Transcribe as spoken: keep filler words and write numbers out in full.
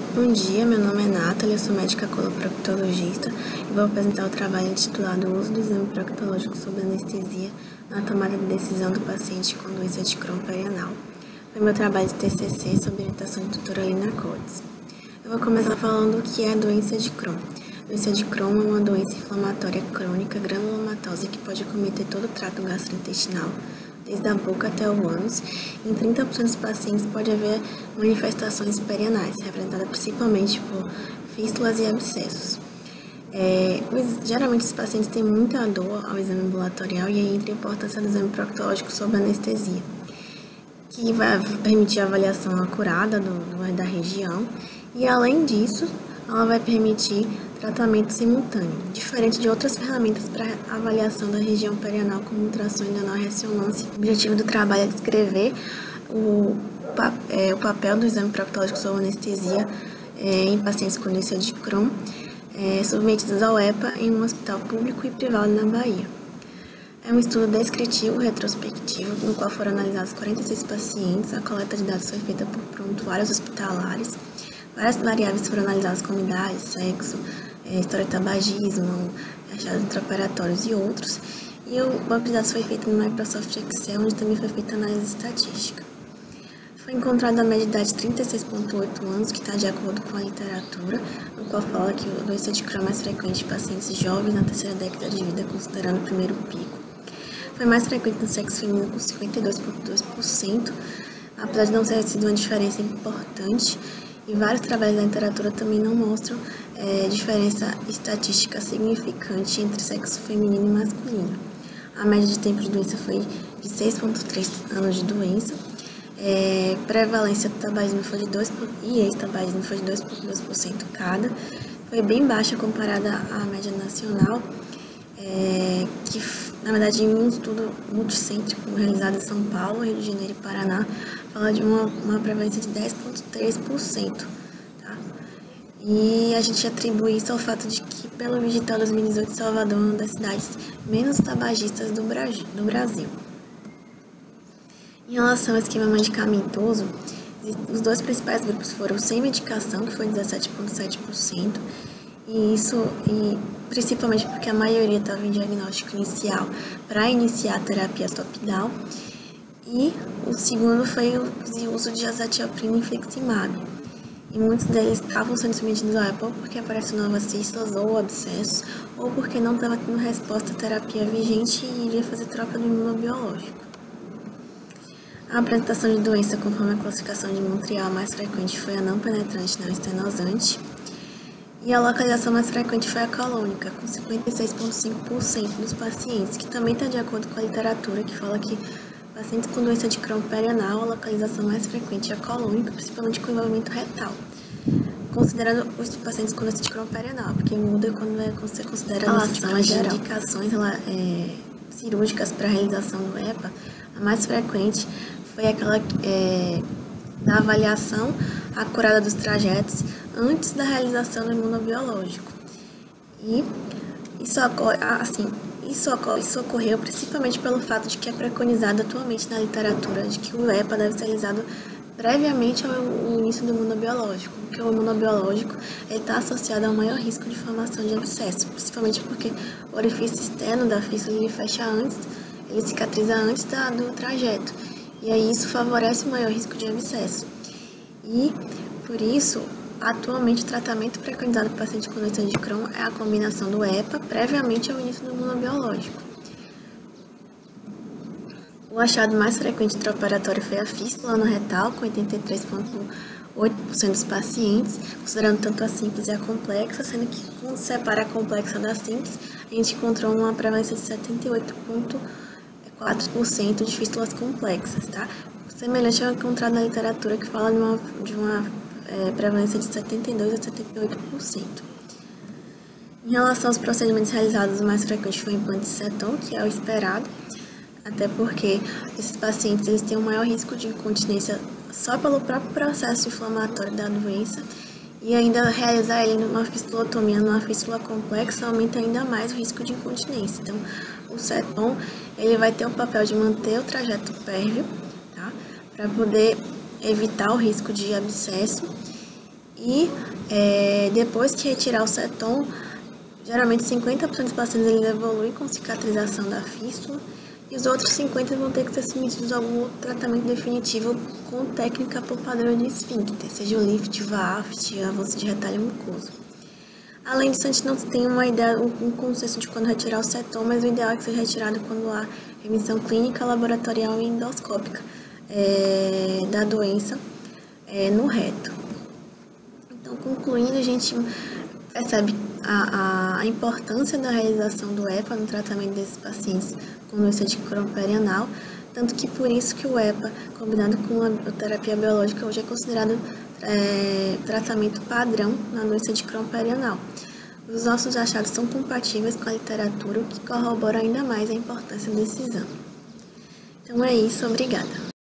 Bom dia, meu nome é Nathalie, eu sou médica coloproctologista e vou apresentar o trabalho intitulado O uso do exame proctológico sob anestesia na tomada de decisão do paciente com doença de Crohn perianal. Foi meu trabalho de T C C sob orientação de doutora Lina Cortes. Eu vou começar falando o que é a doença de Crohn. A doença de Crohn é uma doença inflamatória crônica granulomatosa que pode acometer todo o trato gastrointestinal, desde a boca até o ânus. Em trinta por cento dos pacientes pode haver manifestações perianais, representadas principalmente por fístulas e abscessos. É, geralmente os pacientes têm muita dor ao exame ambulatorial e aí entra a importância do exame proctológico sob anestesia, que vai permitir a avaliação acurada do, do, da região e, além disso, ela vai permitir tratamento simultâneo, diferente de outras ferramentas para avaliação da região perianal, como ultrassom e nanoressonância. O objetivo do trabalho é descrever o, é, o papel do exame proctológico sob anestesia é, em pacientes com doença de Crohn, é, submetidos ao EPA em um hospital público e privado na Bahia. É um estudo descritivo retrospectivo, no qual foram analisados quarenta e seis pacientes. A coleta de dados foi feita por prontuários hospitalares. Várias variáveis foram analisadas como idade, sexo, é, história de tabagismo, achados intraoperatórios e outros. E o banco de dados foi feito no Microsoft Excel, onde também foi feita análise estatística. Foi encontrada a média de idade de trinta e seis vírgula oito anos, que está de acordo com a literatura, no qual fala que a doença de Crohn é mais frequente em pacientes jovens na terceira década de vida, considerando o primeiro pico. Foi mais frequente no sexo feminino, com cinquenta e dois vírgula dois por cento, apesar de não ter sido uma diferença importante. E vários trabalhos da literatura também não mostram é, diferença estatística significante entre sexo feminino e masculino. A média de tempo de doença foi de seis vírgula três anos de doença. É, prevalência do tabagismo foi de dois por cento e ex-tabagismo foi de dois vírgula dois por cento cada. Foi bem baixa comparada à média nacional, é, que na verdade em um estudo multicêntrico realizado em São Paulo, Rio de Janeiro e Paraná, fala de uma, uma prevalência de dez vírgula três por cento. Tá? E a gente atribui isso ao fato de que, pelo Digital dois mil e dezoito, Salvador é uma das cidades menos tabagistas do Brasil. Do Brasil. Em relação ao esquema medicamentoso, os dois principais grupos foram sem medicação, que foi dezessete vírgula sete por cento, e isso e principalmente porque a maioria estava em diagnóstico inicial para iniciar a terapia top-down, e o segundo foi o uso de azatioprina e infliximab. E muitos deles estavam sendo submetidos ao EPA porque apareceram novas cistas ou abscessos, ou porque não estava tendo resposta à terapia vigente e iria fazer troca do imunobiológico. A apresentação de doença conforme a classificação de Montreal mais frequente foi a não penetrante não estenosante, e a localização mais frequente foi a colônica, com cinquenta e seis vírgula cinco por cento dos pacientes, que também está de acordo com a literatura, que fala que pacientes com doença de Crohn perianal, a localização mais frequente é a colônica, principalmente com envolvimento retal, considerando os pacientes com doença de Crohn perianal, porque muda quando é, você considera a relação de indicações é, cirúrgicas para a realização do EPA. A mais frequente foi aquela é, da avaliação acurada dos trajetos antes da realização do imunobiológico. E isso, ocorre, assim, isso, ocorre, isso ocorreu principalmente pelo fato de que é preconizado atualmente na literatura de que o EPA deve ser realizado previamente ao, ao início do imunobiológico, porque o imunobiológico está associado ao maior risco de formação de abscesso, principalmente porque o orifício externo da fístula ele fecha antes, ele cicatriza antes da, do trajeto, e aí isso favorece o maior risco de abscesso. E, por isso, atualmente o tratamento preconizado para o paciente com doença de Crohn é a combinação do EPA previamente ao início do imunobiológico. O achado mais frequente intraoperatório foi a fístula anorretal, com oitenta e três vírgula oito por cento dos pacientes, considerando tanto a simples e a complexa, sendo que quando se separa a complexa da simples, a gente encontrou uma prevalência de setenta e oito vírgula quatro por cento de fístulas complexas, tá? Semelhante ao encontrado na literatura, que fala de uma, de uma é, prevalência de setenta e dois a setenta e oito por cento. Em relação aos procedimentos realizados, o mais frequente foi o implante de ceton, que é o esperado, até porque esses pacientes eles têm um maior risco de incontinência só pelo próprio processo inflamatório da doença, e ainda realizar ele numa fistulotomia, numa fístula complexa, aumenta ainda mais o risco de incontinência. Então, o ceton ele vai ter o papel de manter o trajeto pérvio, tá? Para poder evitar o risco de abscesso E é, depois que retirar o ceton, geralmente cinquenta por cento dos pacientes eles evoluem com cicatrização da fístula e os outros cinquenta por cento vão ter que ser submetidos a algum outro tratamento definitivo com técnica por padrão de esfíncter, seja o lift, V A F T, avanço de retalho mucoso. Além disso, a gente não tem uma ideia, um consenso de quando retirar o ceton, mas o ideal é que seja retirado quando há remissão clínica, laboratorial e endoscópica é, da doença é, no reto. Então, concluindo, a gente percebe a, a importância da realização do EPA no tratamento desses pacientes com doença de Crohn perianal, tanto que por isso que o EPA, combinado com a terapia biológica, hoje é considerado é, tratamento padrão na doença de Crohn perianal. Os nossos achados são compatíveis com a literatura, o que corrobora ainda mais a importância desse exame. Então é isso, obrigada.